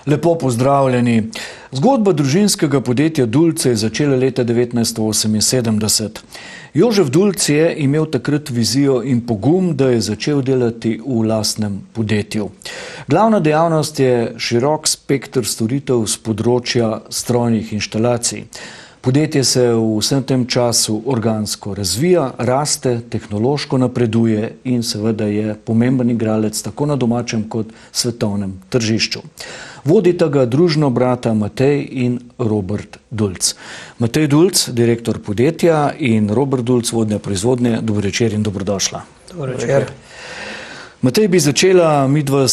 Lepo pozdravljeni. Zgodba družinskega podjetja Dulc je začela leta 1978. Jožef Dulc je imel takrat vizijo in pogum, da je začel delati v lastnem podjetju. Glavna dejavnost je širok spekter storitev z področja strojnih inštalacij. Podjetje se v vsem tem času organsko razvija, raste, tehnološko napreduje in seveda je pomemben igralec tako na domačem kot svetovnem tržišču. Vodita ga družno brata Matej in Robert Dulc. Matej Dulc, direktor podjetja, in Robert Dulc, vodja proizvodnje. Dobro večer in dobrodošla. Dobro večer. Matej, bi začela midva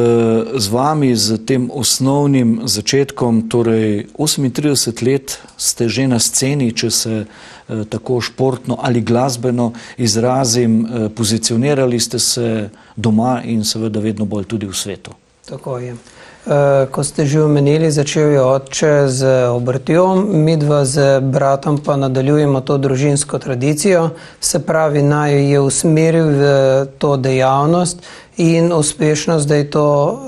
z vami z tem osnovnim začetkom, torej 38 let ste že na sceni, če se tako športno ali glasbeno izrazim, pozicionirali ste se doma in seveda vedno bolj tudi v svetu. Tako je. Kot ste že omenili, začel je oče z obrtjo, midva z bratom pa nadaljujemo to družinsko tradicijo, se pravi, naj je usmeril v to dejavnost in uspešno zdaj to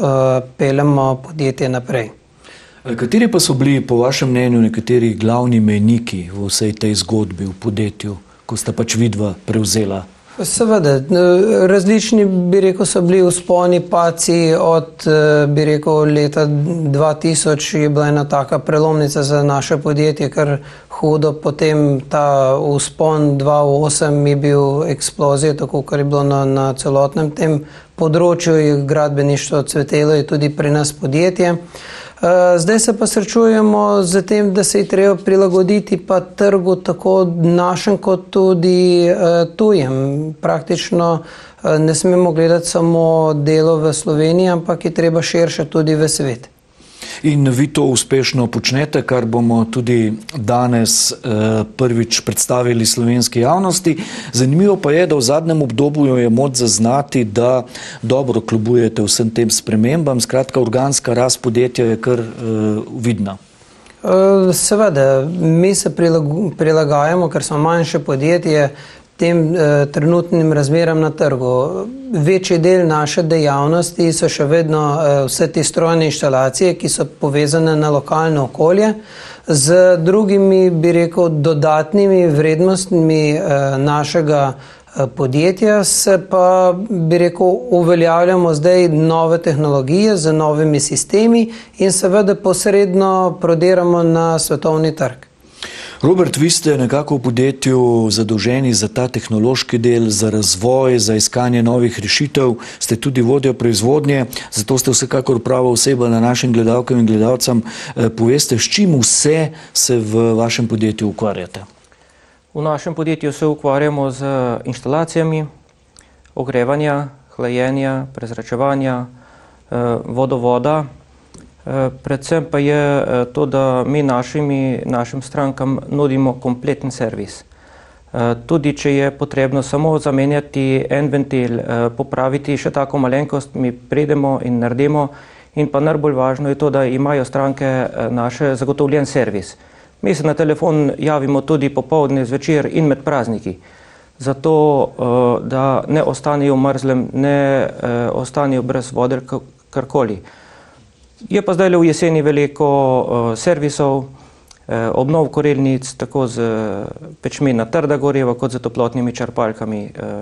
peljemo podjetje naprej. Kateri pa so bili po vašem mnenju nekateri glavni mejniki v vsej tej zgodbi v podjetju, ko sta pač vidva prevzela? Seveda, različni, bi rekel, so bili vzponi, padci od, bi rekel, leta 2000 je bila ena taka prelomnica za naše podjetje, kar hudo, potem ta vzpon 2008 je bil eksplozija, tako kar je bilo na celotnem tem področju, je gradbeništvo cvetelo, je tudi pri nas podjetje. Zdaj se pa srečujemo z tem, da se je treba prilagoditi pa trgu tako našem kot tudi tujem. Praktično ne smemo gledati samo delo v Sloveniji, ampak je treba širše tudi v svet. In vi to uspešno počnete, kar bomo tudi danes prvič predstavili slovenski javnosti. Zanimivo pa je, da v zadnjem obdobju je moč zaznati, da dobro kljubujete vsem tem spremembam. Skratka, organska rast podjetja je kar vidna. Seveda, mi se prilagajamo, ker smo manjše podjetje, tem trenutnim razmeram na trgu. Večji del naše dejavnosti so še vedno vse te strojne inštalacije, ki so povezane na lokalno okolje. Z drugimi, bi rekel, dodatnimi vrednostmi našega podjetja se pa, bi rekel, uveljavljamo zdaj nove tehnologije z novimi sistemi in seveda posredno prodiramo na svetovni trg. Robert, vi ste nekako v podjetju zadolženi za ta tehnološki del, za razvoj, za iskanje novih rešitev, ste tudi vodja proizvodnje, zato ste vsekakor prava oseba na našim gledalkam in gledalcem. Poveste, s čim vse se v vašem podjetju ukvarjate? V našem podjetju se ukvarjamo z inštalacijami, ogrevanja, hlajenja, prezračevanja, vodovoda. Predvsem pa je to, da mi našim strankam nudimo kompleten servis. Tudi če je potrebno samo zamenjati en ventil, popraviti še tako malenkost, mi pridemo in naredimo. In pa najbolj važno je to, da imajo stranke naše zagotovljen servis. Mi se na telefon javimo tudi popoldne, zvečer in med prazniki. Zato, da ne ostanejo mrzlem, ne ostanejo brez vode, karkoli. Je pa zdaj v jeseni veliko servisov, obnov korilnic, tako z pečmi na trda goriva, kot z toplotnimi črpalkami.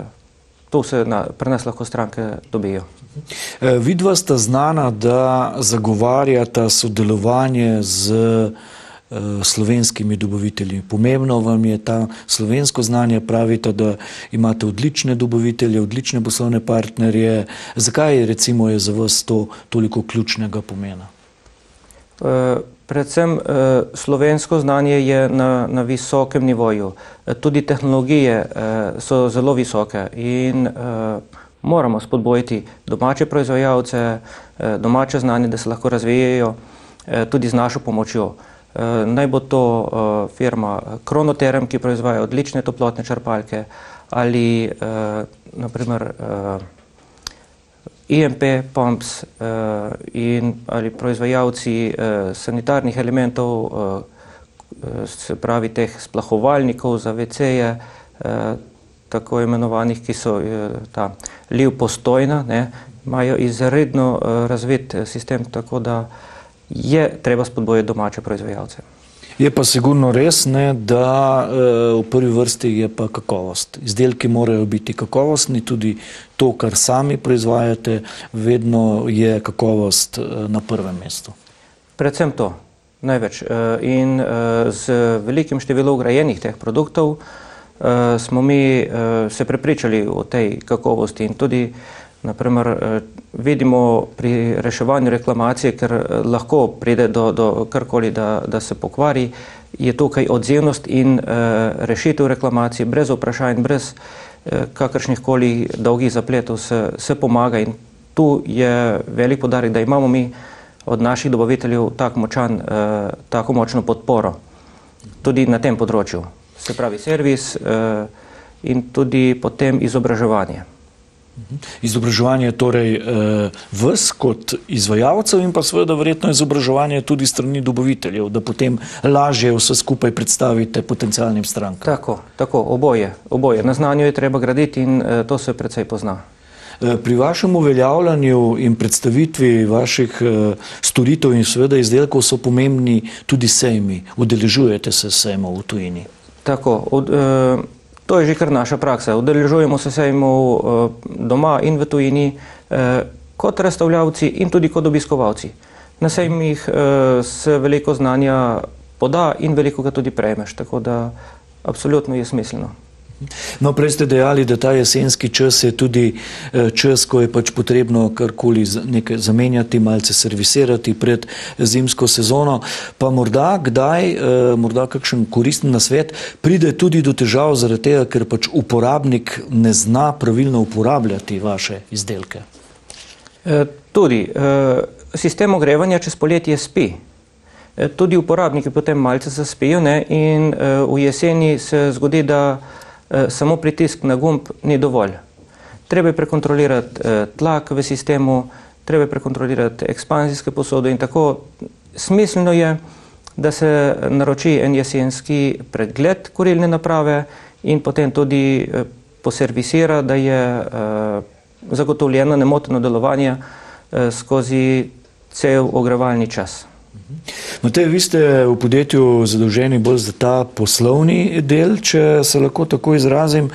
To se pri nas lahko stranke dobijo. Vidva sta znana, da zagovarjata sodelovanje z slovenskimi dobavitelji. Pomembno vam je ta slovensko znanje, pravite, da imate odlične dobavitelje, odlične poslovne partnerje. Zakaj recimo je za vas to toliko ključnega pomena? Predvsem slovensko znanje je na visokem nivoju. Tudi tehnologije so zelo visoke in moramo spodbojiti domače proizvajalce, domače znanje, da se lahko razvijajo tudi z našo pomočjo. Naj bo to firma Kronoterm, ki proizvaja odlične toplotne črpalke, ali naprimer EMP Pumps ali proizvajalci sanitarnih elementov, se pravi teh splahovalnikov za WC-je, tako imenovanih, ki so ta liv postojna, imajo izredno razvit sistem, tako da je treba spodbojati domače proizvajalce. Je pa sigurno res, ne, da v prvi vrsti je pa kakovost. Izdelki morajo biti kakovostni, tudi to, kar sami proizvajate, vedno je kakovost na prvem mestu. Predvsem to, največ. In z velikim številom ugrajenih teh produktov smo mi se prepričali o tej kakovosti in tudi naprimer vidimo pri reševanju reklamacije, ker lahko pride do karkoli, da se pokvari, je tukaj odzivnost in rešitev reklamacije brez vprašanj, brez kakršnihkoli dolgih zapletov se pomaga in tu je velik poudarek, da imamo mi od naših dobaviteljev tako močno podporo tudi na tem področju. Se pravi servis in tudi potem izobraževanje. Izobraževanje torej vas kot izvajalcev in pa seveda verjetno izobraževanje tudi strani dobaviteljev, da potem lažje vse skupaj predstavite potencialnim strankam. Tako, oboje. Na znanju je treba graditi in to se precej pozna. Pri vašem uveljavljanju in predstavitvi vaših storitev in seveda izdelkov so pomembni tudi sejmi. Udeležujete se sejmov v tujini? Tako, to je že kar naša praksa. Udeležujemo se sejmov doma in v tujini kot razstavljavci in tudi kot obiskovalci. Na sejmih se veliko znanja poda in veliko ga tudi prejmeš, tako da absolutno je smiselno. No, prej ste dejali, da ta jesenski čas je tudi čas, ko je pač potrebno karkoli nekaj zamenjati, malce servisirati pred zimsko sezono, pa morda kdaj, morda kakšen koristen nasvet, pride tudi do težav zaradi tega, ker pač uporabnik ne zna pravilno uporabljati vaše izdelke. Tudi sistem ogrevanja čez poletje spi. Tudi uporabniki potem malce zaspijo, ne, in v jeseni se zgodi, da samo pritisk na gumb ni dovolj. Treba je prekontrolirati tlak v sistemu, treba je prekontrolirati ekspanzijske posode in tako smiselno je, da se naroči en jesenski pregled kurilne naprave in potem tudi poservisira, da je zagotovljeno nemoteno delovanje skozi cel ogrevalni čas. Matej, vi ste v podjetju zadolženi bolj za ta poslovni del, če se lahko tako izrazim.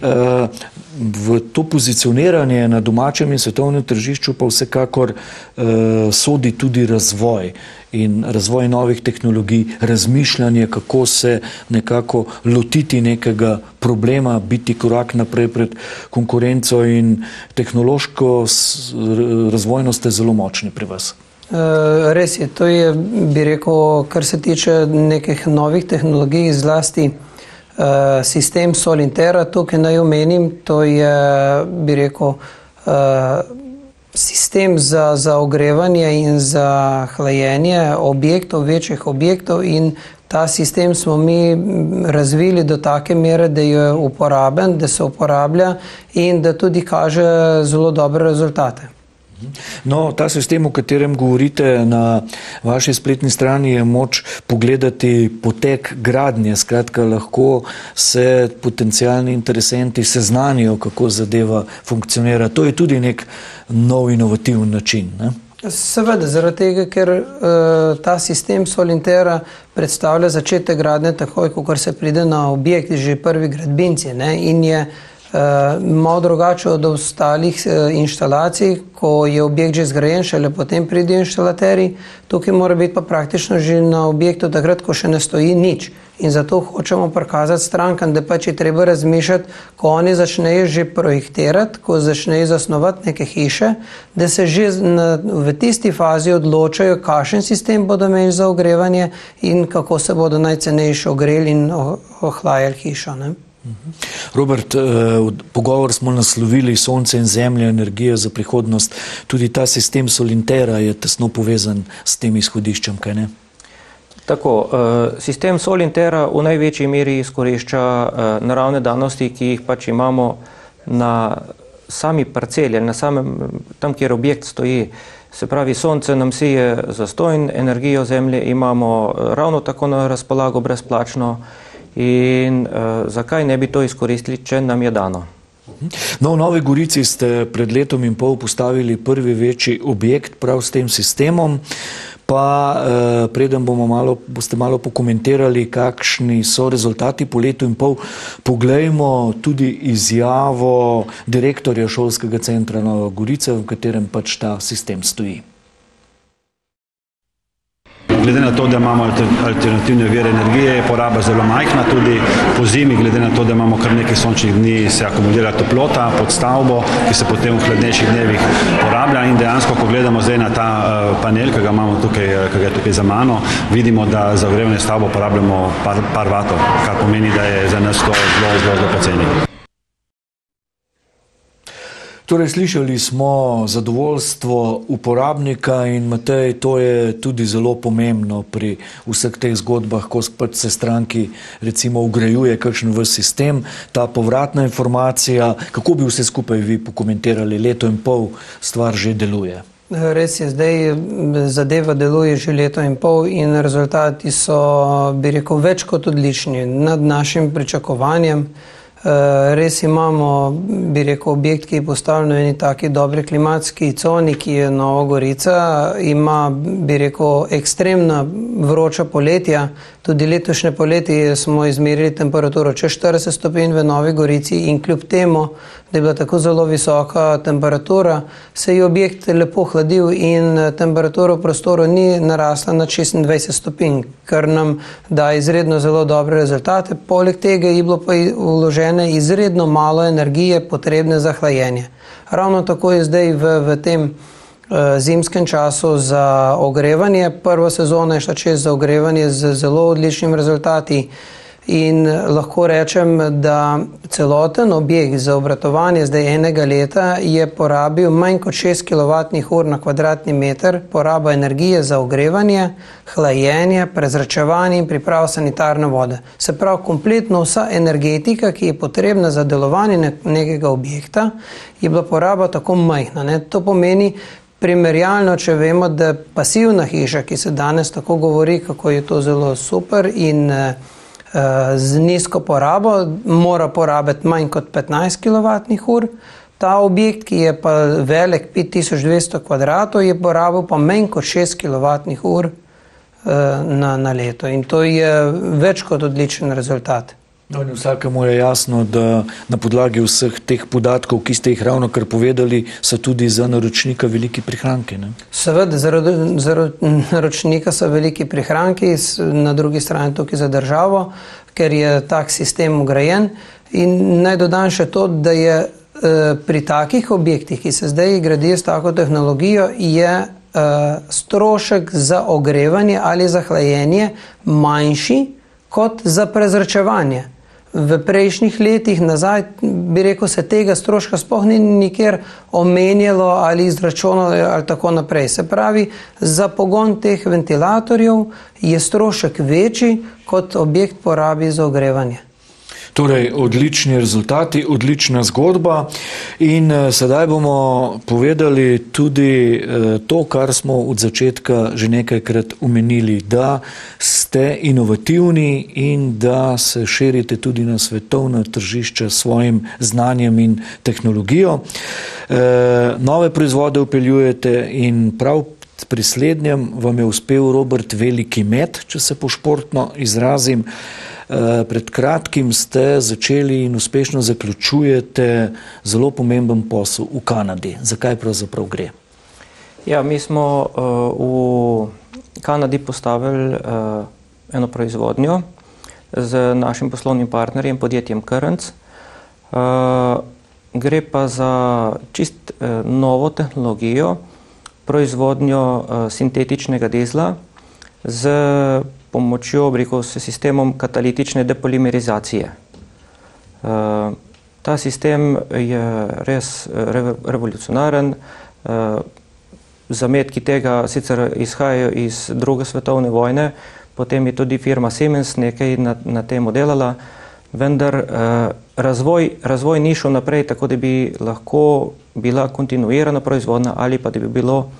V to pozicioniranje na domačem in svetovnem tržišču pa vsekakor sodi tudi razvoj in razvoj novih tehnologij, razmišljanje, kako se nekako lotiti nekega problema, biti korak naprej pred konkurenco in tehnološko razvojno ste zelo močni pri vas. Res je, to je, bi rekel, kar se tiče nekih novih tehnologij, zlasti sistem Solintera, tukaj naj omenim, to je, bi rekel, sistem za ogrevanje in za hlajenje objektov, večjih objektov in ta sistem smo mi razvili do take mere, da je uporaben, da se uporablja in da tudi kaže zelo dobre rezultate. No, ta sistem, o katerem govorite na vaši spletni strani, je moč pogledati potek gradnje. Skratka, lahko se potencialni interesenti seznanijo, kako zadeva funkcionira. To je tudi nek nov inovativen način, ne? Seveda, zaradi tega, ker ta sistem Solintera predstavlja začetek gradnje takoj, ko se pride na objekt, že prvi gradbinci, ne? In je malo drugače od ostalih inštalacij, ko je objekt že zgrajen, šele potem pridejo inštalaterji. Tukaj mora biti pa praktično že na objektu takrat, ko še ne stoji nič. In zato hočemo prikazati strankam, da pač je treba razmišljati, ko oni začnejo že projektirati, ko začnejo zasnovati neke hiše, da se že v tisti fazi odločajo, kakšen sistem bodo imeli za ogrevanje in kako se bodo najcenejše ogreli in ohlajali hišo, ne? Robert, pogovor smo naslovili Sonce in Zemlja, energija za prihodnost. Tudi ta sistem Solintera je tesno povezan s tem izhodiščem, kaj ne? Tako, sistem Solintera v največji meri izkorišča naravne danosti, ki jih pač imamo na sami parceli, na samem, tam, kjer objekt stoji. Se pravi, sonce nam sije zastonj, energijo Zemlje imamo ravno tako na razpolago brezplačno. In zakaj ne bi to izkoristili, če nam je dano? No, v Novi Gorici ste pred letom in pol postavili prvi večji objekt prav s tem sistemom. Pa preden boste malo pokomentirali, kakšni so rezultati po letu in pol, poglejmo tudi izjavo direktorja šolskega centra Nova Gorica, v katerem pač ta sistem stoji. Glede na to, da imamo alternativne vire energije, je poraba zelo majhna, tudi po zimi, glede na to, da imamo kar nekaj sončnih dni, se akumulira toplota pod stavbo, ki se potem v hladnejših dnevih porablja in dejansko, ko gledamo zdaj na ta panel, ki ga imamo tukaj, ki je tukaj za mano, vidimo, da za ogrevanje stavbo porabljamo par vatov, kar pomeni, da je za nas to zelo poceni. Torej, slišali smo zadovoljstvo uporabnika in Matej, to je tudi zelo pomembno pri vseh teh zgodbah, ko pač se stranki recimo ugrajuje kakšen v sistem, ta povratna informacija, kako bi vse skupaj vi pokomentirali, leto in pol stvar že deluje? Res je, zdaj zadeva deluje že leto in pol in rezultati so, bi rekel, več kot odlični, nad našim pričakovanjem. Res imamo, bi rekel, objekt, ki je postavljen v eni taki dobri klimatski coni, ki je Nova Gorica, ima, bi rekel, ekstremna vroča poletja. Tudi letošnje poletje smo izmerili temperaturo čez 40 stopinj v Novi Gorici in kljub temu, da je bila tako zelo visoka temperatura, se je objekt lepo hladil in temperatura v prostoru ni narasla na 26 stopinj, kar nam da izredno zelo dobre rezultate. Poleg tega je bilo pa vložene izredno malo energije potrebne za hlajenje. Ravno tako je zdaj v tem zimskem času za ogrevanje. Prva sezona je šla čez za ogrevanje z zelo odličnimi rezultati in lahko rečem, da celoten objekt za obratovanje zdaj enega leta je porabil manj kot 6 kWh na kvadratni meter poraba energije za ogrevanje, hlajenje, prezračevanje in pripravo sanitarne vode. Se pravi, kompletno vsa energetika, ki je potrebna za delovanje nekega objekta, je bila poraba tako majhna. To pomeni, primerjalno, če vemo, da pasivna hiša, ki se danes tako govori, kako je to zelo super in z nizko porabo, mora porabiti manj kot 15 kWh. Ta objekt, ki je pa velik 5200 kvadratov, je porabil pa manj kot 6 kWh na leto. In to je več kot odličen rezultat. No, in vsakemu je jasno, da na podlagi vseh teh podatkov, ki ste jih ravno kar povedali, so tudi za naročnika veliki prihranki, ne? Seveda, zaradi naročnika so veliki prihranki, na drugi strani tukaj za državo, ker je tak sistem ugrajen. In naj dodam še to, da je pri takih objektih, ki se zdaj gradijo s tako tehnologijo, je strošek za ogrevanje ali za hlajenje manjši kot za prezračevanje. V prejšnjih letih nazaj, bi rekel, se tega stroška sploh ni nikjer omenjalo ali izračunalo ali tako naprej. Se pravi, za pogon teh ventilatorjev je strošek večji, kot objekt porabi za ogrevanje. Torej, odlični rezultati, odlična zgodba in sedaj bomo povedali tudi to, kar smo od začetka že nekajkrat omenili, da ste inovativni in da se širite tudi na svetovna tržišča s svojim znanjem in tehnologijo. Nove proizvode vpeljujete in prav pri slednjem vam je uspel Robert Veliki med, če se po športno izrazim. Pred kratkim ste začeli in uspešno zaključujete zelo pomemben posel v Kanadi. Zakaj pravzaprav gre? Ja, mi smo v Kanadi postavili eno proizvodnjo z našim poslovnim partnerjem, podjetjem Currents. Gre pa za čist novo tehnologijo, proizvodnjo sintetičnega dizla z pomočjo, s sistemom katalitične depolimerizacije. Ta sistem je res revolucionaren. Zametki tega sicer izhajajo iz druge svetovne vojne, potem je tudi firma Siemens nekaj na temu delala, vendar razvoj ni šel naprej, tako da bi lahko bila kontinuirana proizvodnja ali pa da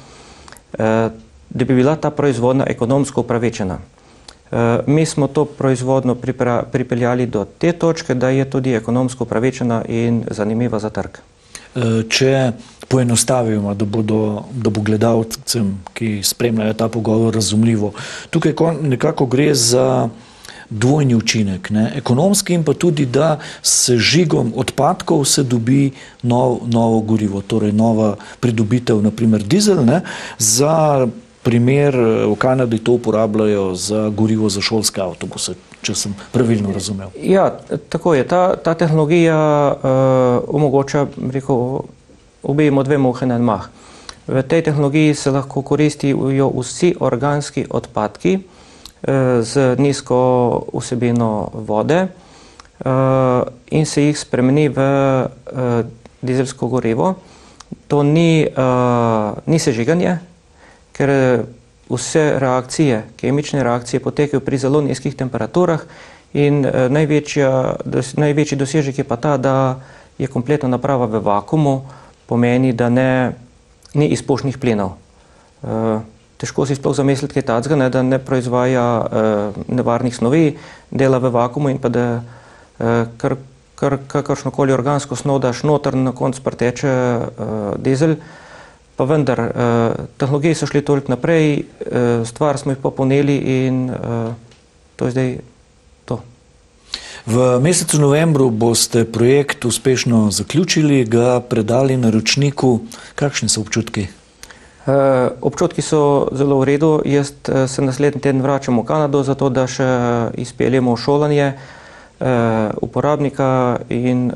bi bila ta proizvodnja ekonomsko upravičena. Mi smo to proizvodno pripeljali do te točke, da je tudi ekonomsko upravičena in zanimiva za trg. Če poenostavimo, da bo gledalcem, ki spremljajo ta pogovor, razumljivo. Tukaj nekako gre za dvojni učinek, ne? Ekonomski in pa tudi, da s sežigom odpadkov se dobi novo gorivo, torej nova pridobitev, naprimer dizel, ne? Za primer v Kanadi to uporabljajo za gorivo za šolske avtobuse, če sem pravilno razumel. Ja, tako je. Ta tehnologija omogoča, rekel, ubijemo dve muhe na en mah. V tej tehnologiji se lahko koristijo vsi organski odpadki z nizko vsebino vode in se jih spremeni v dizelsko gorivo. To ni sežiganje, ker vse reakcije, kemične reakcije potekajo pri zelo nizkih temperaturah in največji dosežek je pa ta, da je kompletna naprava v vakuumu, pomeni, da ni izpušnih plinov. Težko si sploh zamisliti kaj takega, da ne proizvaja nevarnih snovi, dela v vakuumu in pa da kakršnokoli organsko snov daš noter, na koncu preteče dizel. Pa vendar, tehnologije so šli toliko naprej, stvar smo jih popolnili in to je zdaj to. V mesecu novembru boste projekt uspešno zaključili, ga predali naročniku. Kakšni so občutki? Občutki so zelo v redu. Jaz se naslednji teden vračam v Kanado, zato da še izpeljemo šolanje uporabnika in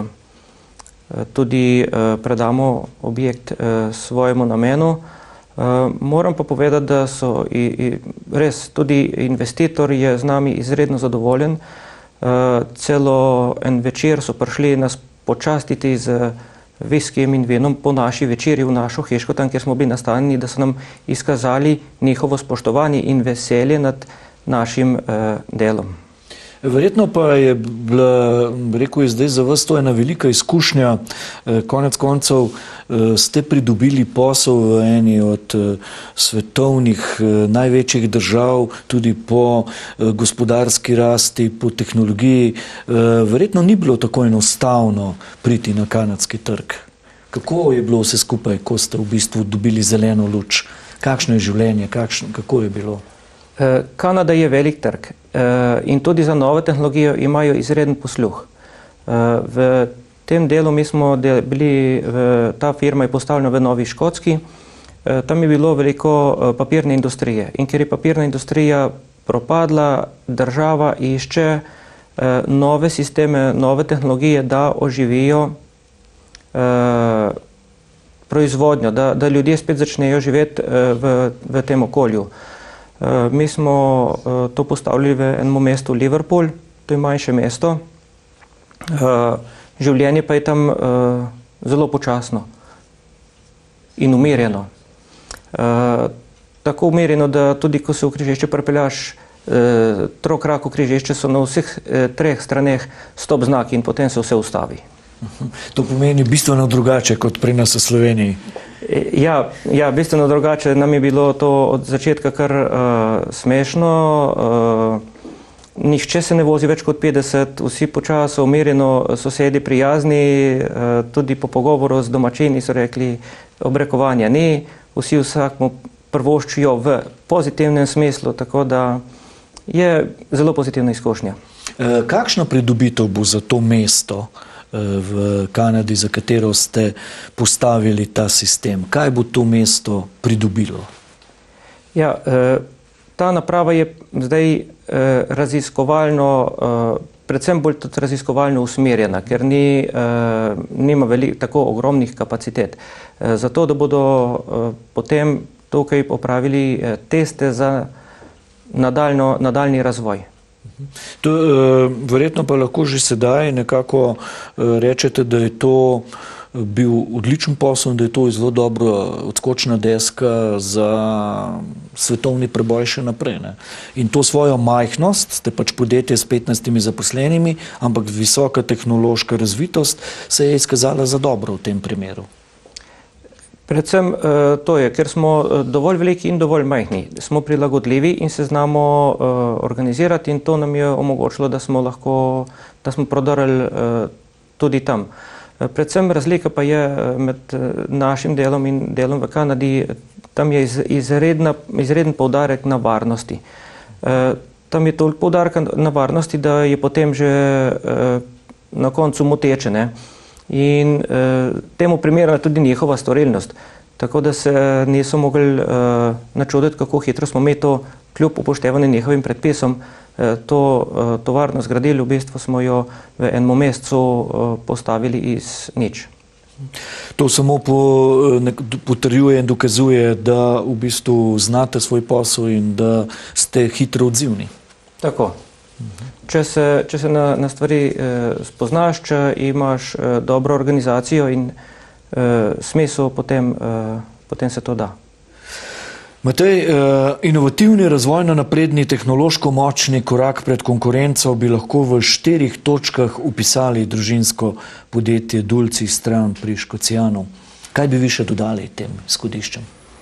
tudi predamo objekt svojemu namenu. Moram pa povedati, da so res tudi investitor je z nami izredno zadovoljen. Celo en večer so prišli nas počastiti z viskijem in vinom po naši večeri v našo hiško, tam, kjer smo bili nastanjeni, da so nam izkazali njihovo spoštovanje in veselje nad našim delom. Verjetno pa je bila, rekel je zdaj za vas to ena velika izkušnja. Konec koncev ste pridobili posel v eni od svetovnih največjih držav, tudi po gospodarski rasti, po tehnologiji. Verjetno ni bilo tako enostavno priti na kanadski trg. Kako je bilo vse skupaj, ko ste v bistvu dobili zeleno luč? Kakšno je življenje, kako je bilo? Kanada je velik trg in tudi za nove tehnologije imajo izreden posluh. V tem delu mi smo bili, ta firma je postavljena v Novi Škotski, tam je bilo veliko papirne industrije in ker je papirna industrija propadla, država išče nove sisteme, nove tehnologije, da oživijo proizvodnjo, da ljudje spet začnejo živeti v tem okolju. Mi smo to postavili v enem mestu Liverpool, to je manjše mesto. Življenje pa je tam zelo počasno in umirjeno. Tako umirjeno, da tudi ko se v križišče pripeljaš, trokrako križišče so na vseh treh straneh stop znaki in potem se vse ustavi. To pomeni bistveno drugače kot pri nas v Sloveniji. Ja, bistveno drugače. Nam je bilo to od začetka kar smešno. Nihče se ne vozi več kot 50, vsi počasno, umirjeno, sosedi prijazni, tudi po pogovoru z domačini so rekli, obrekovanja ni, vsi vsakmu prvoščijo v pozitivnem smislu, tako da je zelo pozitivna izkušnja. Kakšna pridobitev bo za to mesto v Kanadi, za katero ste postavili ta sistem? Kaj bo to mesto pridobilo? Ja, ta naprava je zdaj raziskovalno, predvsem bolj tudi raziskovalno usmerjena, ker nima tako ogromnih kapacitet. Zato, da bodo potem tukaj opravili teste za nadaljni razvoj. To, verjetno pa lahko že sedaj nekako rečete, da je to bil odličen posel, da je to zelo dobro odskočna deska za svetovni preboj še naprej. Ne? In to svojo majhnost, ste pač podjetje s 15 zaposlenimi, ampak visoka tehnološka razvitost se je izkazala za dobro v tem primeru. Predvsem to je, ker smo dovolj veliki in dovolj majhni. Smo prilagodljivi in se znamo organizirati in to nam je omogočilo, da smo prodrli tudi tam. Predvsem razlika pa je med našim delom in delom v Kanadi, tam je izreden poudarek na varnosti. Tam je toliko poudarka na varnosti, da je potem že na koncu moteče, ne? In temu primerna tudi njihova storilnost. Tako da se niso mogli načuditi, kako hitro smo mi to, kljub upoštevanju njihovim predpisom, to tovarno zgradili. V bistvu smo jo v enem mesecu postavili iz nič. To samo potrjuje in dokazuje, da v bistvu znate svoj posel in da ste hitro odzivni. Tako. Če se na stvari spoznaš, če imaš dobro organizacijo in smisel, potem se to da. Matej, inovativni, razvojno napredni, tehnološko močni korak pred konkurenco bi lahko v 4 točkah opisali družinsko podjetje Dulci Stran pri Škocijanu. Kaj bi vi še dodali tem izhodiščem?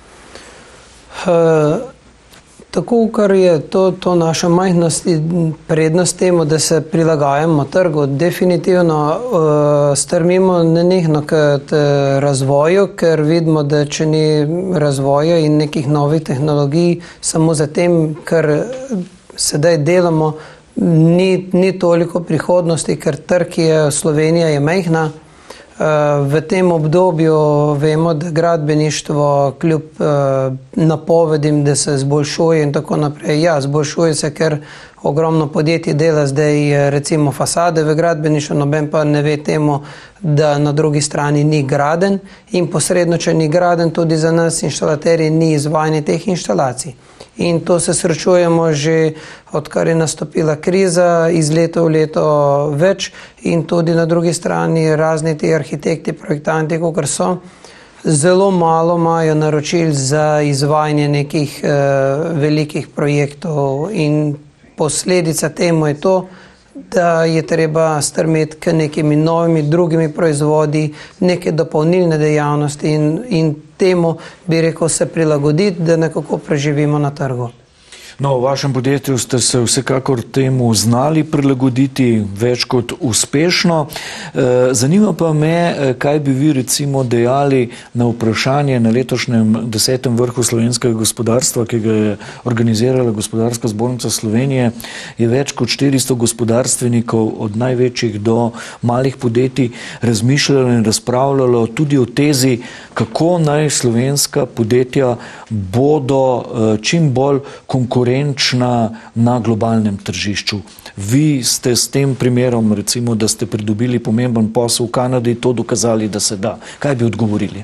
Tako, kar je to naša majhnost in prednost temu, da se prilagajamo trgu, definitivno strmimo nenehno k razvoju, ker vidimo, da če ni razvoja in nekih novih tehnologij, samo za tem, kar sedaj delamo, ni toliko prihodnosti, ker trg je, Slovenija je majhna. V tem obdobju vemo, da gradbeništvo kljub napovedim, da se zboljšuje in tako naprej. Ja, zboljšuje se, ker ogromno podjetij dela zdaj recimo fasade v gradbeništvu, noben pa ne ve temu, da na drugi strani ni graden in posredno, če ni graden, tudi za nas inštalaterji ni izvajanje teh inštalacij. In to se srečujemo že odkar je nastopila kriza, iz leta v leto več in tudi na drugi strani razni ti arhitekti, projektanti, kakor so, zelo malo imajo naročil za izvajanje nekih velikih projektov in posledica temu je to, da je treba strmeti k nekimi novimi drugimi proizvodi, neke dopolnilne dejavnosti in temu bi rekel se prilagoditi, da nekako preživimo na trgu. No, v vašem podjetju ste se vsekakor temu znali prilagoditi več kot uspešno. Zanima pa me, kaj bi vi recimo dejali na vprašanje na letošnjem 10. vrhu slovenskega gospodarstva, ki ga je organizirala Gospodarska zbornica Slovenije. Je več kot 400 gospodarstvenikov od največjih do malih podjetij razmišljalo in razpravljalo tudi o tezi, kako naj slovenska podjetja bodo čim bolj konkurenčna na globalnem tržišču. Vi ste s tem primerom, recimo, da ste pridobili pomemben posel v Kanadi, to dokazali, da se da. Kaj bi odgovorili?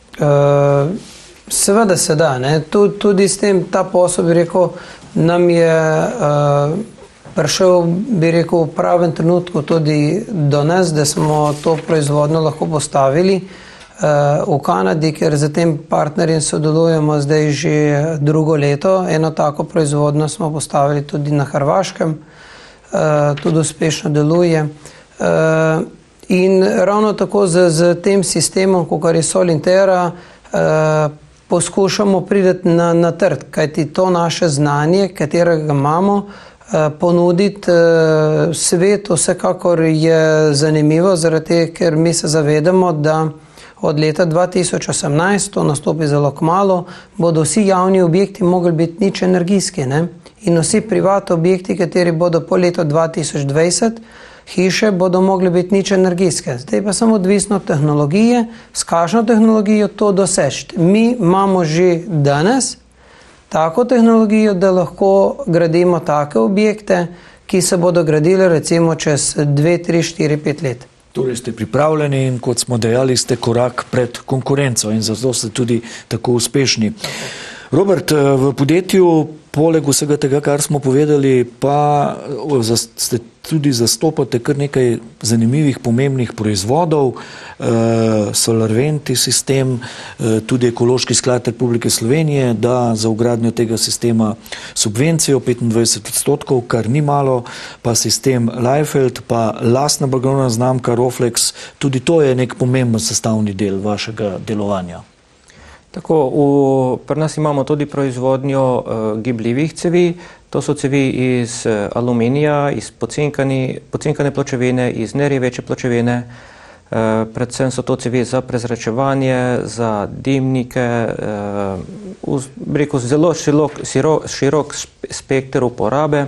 Seveda se da. Ne? Tudi s tem ta posel, bi rekel, nam je prišel, bi rekel, v pravem trenutku tudi do nas, da smo to proizvodnjo lahko postavili v Kanadi, ker za tem partnerjem sodelujemo zdaj že drugo leto. Eno tako proizvodnjo smo postavili tudi na Hrvaškem, tudi uspešno deluje. In ravno tako z tem sistemom, kot je Solintera, poskušamo priti na trg, kajti to naše znanje, katerega imamo, ponuditi svetu vsekakor je zanimivo, zaradi tega, ker mi se zavedamo, da od leta 2018, to nastopi zelo kmalu, bodo vsi javni objekti mogli biti nič energijski, ne? In vsi privatni objekti, kateri bodo po letu 2020, hiše bodo mogli biti nič energijske. Zdaj pa samo odvisno od tehnologije, s kakšno tehnologijo to doseči. Mi imamo že danes tako tehnologijo, da lahko gradimo take objekte, ki se bodo gradili recimo čez 2, 3, 4, 5 let. Torej ste pripravljeni in kot smo dejali, ste korak pred konkurenco in zato ste tudi tako uspešni. Robert, v podjetju poleg vsega tega, kar smo povedali, pa ste tudi zastopate kar nekaj zanimivih, pomembnih proizvodov, Solarventi sistem, tudi Ekološki sklad Republike Slovenije da za vgradnjo tega sistema subvencijo 25%, kar ni malo, pa sistem Leifeld, pa lastna blagovna znamka Roflex, tudi to je nek pomemben sestavni del vašega delovanja. Tako, pri nas imamo tudi proizvodnjo gibljivih cevi. To so cevi iz aluminija, iz pocinkane pločevine, iz nerjeveče pločevine. Predvsem so to cevi za prezračevanje, za dimnike, zelo širok spekter uporabe.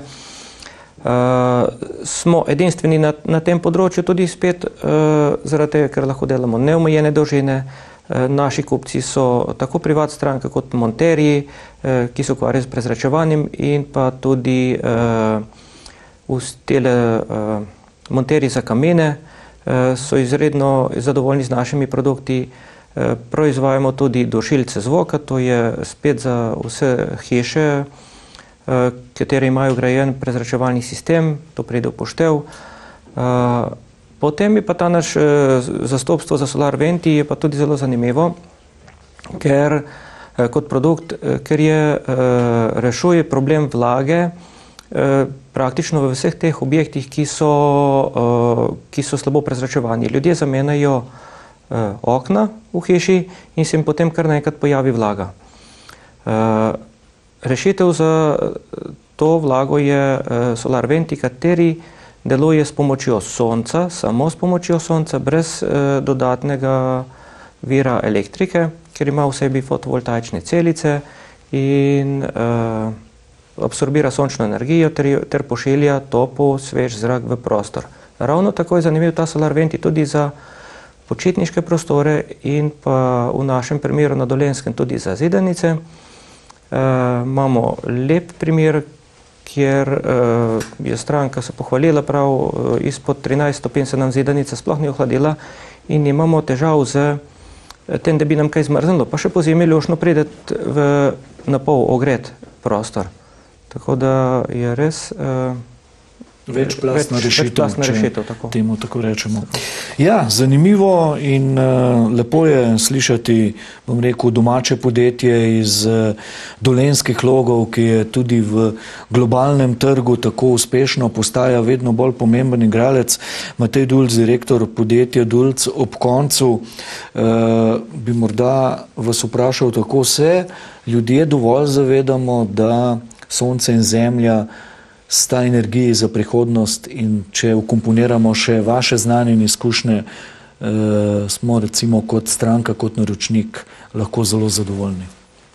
Smo edinstveni na tem področju tudi spet zaradi tega, ker lahko delamo neomejene dolžine. Naši kupci so tako privat stranke kot monterji, ki se ukvarjajo s prezračevanjem, in pa tudi monterji za kamene so izredno zadovoljni z našimi produkti. Proizvajamo tudi dušilce zvoka, to je spet za vse hiše, katere imajo vgrajen prezračevalni sistem, to pride v poštev. Potem je pa ta naš zastopstvo za Solar Venti je pa tudi zelo zanimivo, ker kot produkt, ker rešuje problem vlage praktično v vseh teh objektih, ki so slabo prezračevani. Ljudje zamenjajo okna v hiši in se jim potem kar naenkrat pojavi vlaga. Rešitev za to vlago je Solar Venti, kateri deluje s pomočjo sonca, samo s pomočjo sonca, brez dodatnega vira elektrike, ker ima v sebi fotovoltaične celice in absorbira sončno energijo ter pošilja topel, svež zrak v prostor. Ravno tako je zanimiv ta Solar Venti tudi za počitniške prostore in pa v našem primeru na Dolenjskem tudi za zidanice. Imamo lep primer, kjer je stranka se pohvalila, prav izpod 13 stopinj se nam zidanica sploh ni ohladila in imamo težav z tem, da bi nam kaj zmrznilo, pa še po zimi luštno prideti v napol ogret prostor. Tako da je res večplastna rešitev, tako. Temu tako rečemo. Ja, zanimivo in lepo je slišati, bom rekel, domače podjetje iz dolenjskih logov, ki je tudi v globalnem trgu tako uspešno, postaja vedno bolj pomemben igralec. Matej Dulc, direktor podjetja Dulc, ob koncu bi morda vas vprašal, tako se ljudje dovolj zavedamo, da sonce in zemlja sta energiji za prihodnost, in če vkomponiramo še vaše znanje in izkušnje, smo recimo kot stranka, kot naročnik lahko zelo zadovoljni.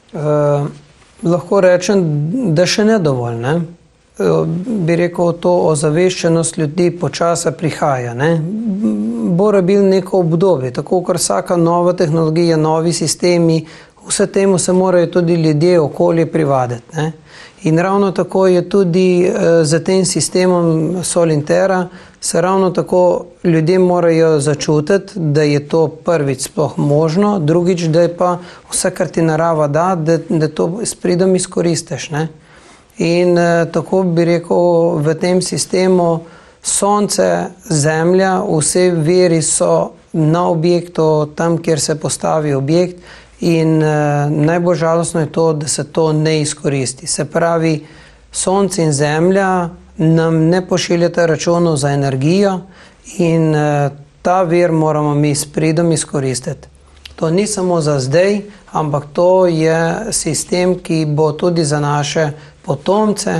Lahko rečem, da še ne dovolj. Ne? Bi rekel, to ozaveščenost ljudi počasa prihaja. Ne? Bo rabil neko obdobje, tako kot vsaka nova tehnologija, novi sistemi, vse temu se morajo tudi ljudje, okolje privaditi. Ne? In ravno tako je tudi za tem sistemom Solintera, se ravno tako ljudje morajo začutiti, da je to prvič sploh možno, drugič, da je pa vse, kar ti narava da, da to s pridom izkoristiš. Ne? In tako bi rekel, v tem sistemu sonce, zemlja, vse viri so na objektu, tam, kjer se postavi objekt. In najbolj žalostno je to, da se to ne izkoristi. Se pravi, sonce in zemlja nam ne pošiljata računov za energijo in ta vir moramo mi s pridom izkoristiti. To ni samo za zdaj, ampak to je sistem, ki bo tudi za naše potomce,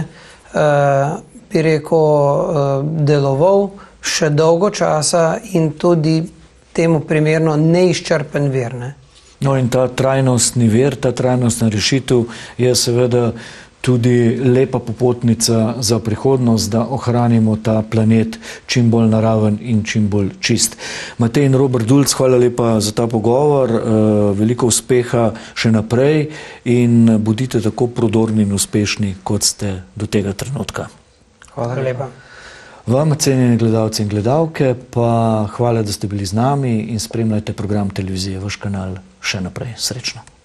bi rekel, deloval še dolgo časa in tudi temu primerno neizčrpen vir. Ne? No, in ta trajnostni vir, ta trajnostna rešitev je seveda tudi lepa popotnica za prihodnost, da ohranimo ta planet čim bolj naraven in čim bolj čist. Matej in Robert Dulc, hvala lepa za ta pogovor, veliko uspeha še naprej in bodite tako prodorni in uspešni, kot ste do tega trenutka. Hvala lepa. Vam, cenjeni gledalci in gledalke, pa hvala, da ste bili z nami in spremljajte program televizije Vaš kanal še naprej. Srečno.